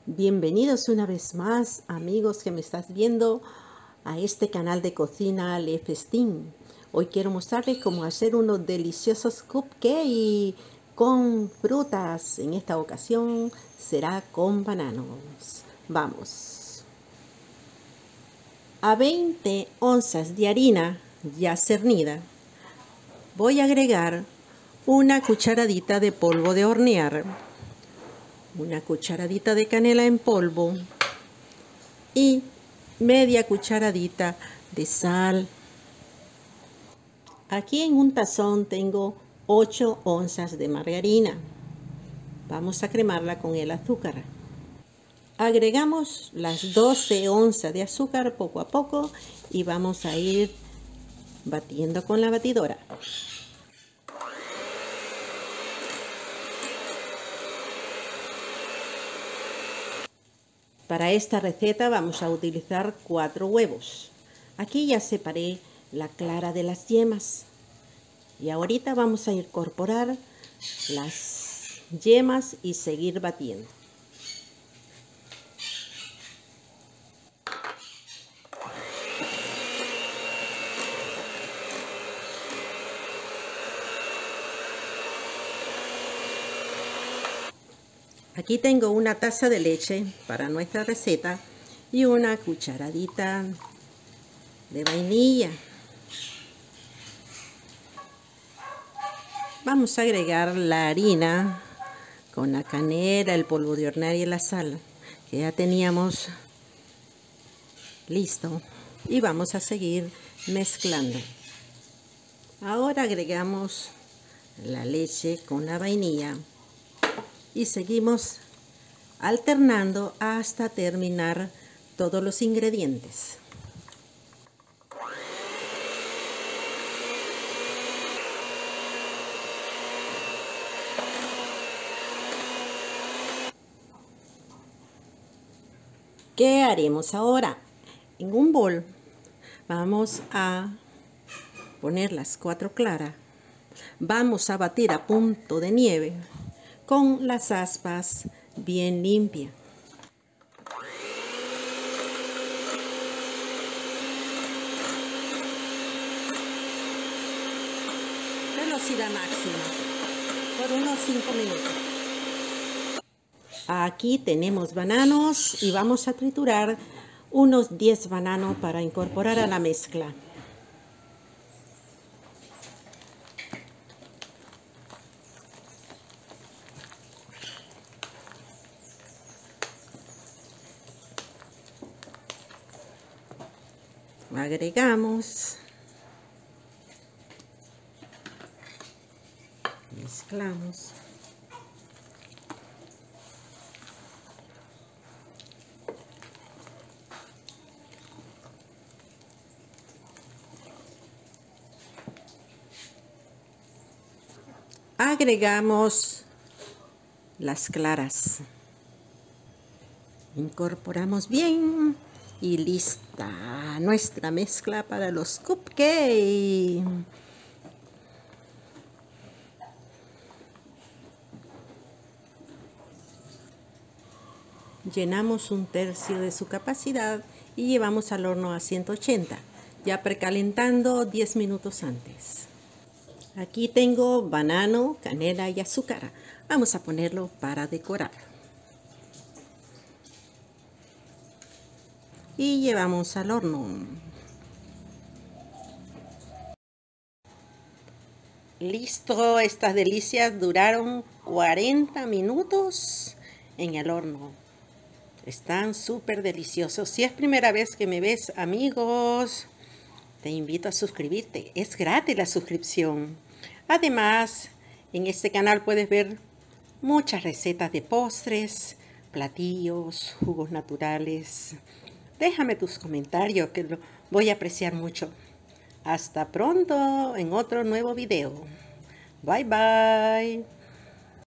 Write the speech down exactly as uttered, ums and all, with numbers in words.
Bienvenidos una vez más, amigos que me estás viendo, a este canal de cocina Le Festín. Hoy quiero mostrarles cómo hacer unos deliciosos cupcakes con frutas. En esta ocasión será con bananos. Vamos. A veinte onzas de harina ya cernida, voy a agregar una cucharadita de polvo de hornear, una cucharadita de canela en polvo y media cucharadita de sal. Aquí en un tazón tengo ocho onzas de margarina. Vamos a cremarla con el azúcar. Agregamos las doce onzas de azúcar poco a poco y vamos a ir batiendo con la batidora. Para esta receta vamos a utilizar cuatro huevos. Aquí ya separé la clara de las yemas. Y ahorita vamos a incorporar las yemas y seguir batiendo. Aquí tengo una taza de leche para nuestra receta y una cucharadita de vainilla. Vamos a agregar la harina con la canela, el polvo de hornear y la sal que ya teníamos listo. Y vamos a seguir mezclando. Ahora agregamos la leche con la vainilla. Y seguimos alternando hasta terminar todos los ingredientes. ¿Qué haremos ahora? En un bol vamos a poner las cuatro claras. Vamos a batir a punto de nieve con las aspas bien limpias. Velocidad máxima por unos cinco minutos. Aquí tenemos bananos y vamos a triturar unos diez bananos para incorporar a la mezcla. Agregamos, mezclamos. Agregamos las claras. Incorporamos bien. Y lista nuestra mezcla para los cupcakes. Llenamos un tercio de su capacidad y llevamos al horno a ciento ochenta, ya precalentando diez minutos antes. Aquí tengo banano, canela y azúcar. Vamos a ponerlo para decorar. Y llevamos al horno. Listo, estas delicias duraron cuarenta minutos en el horno. Están súper deliciosos. Si es primera vez que me ves, amigos, te invito a suscribirte. Es gratis la suscripción. Además, en este canal puedes ver muchas recetas de postres, platillos, jugos naturales. Déjame tus comentarios que lo voy a apreciar mucho. Hasta pronto en otro nuevo video. Bye bye.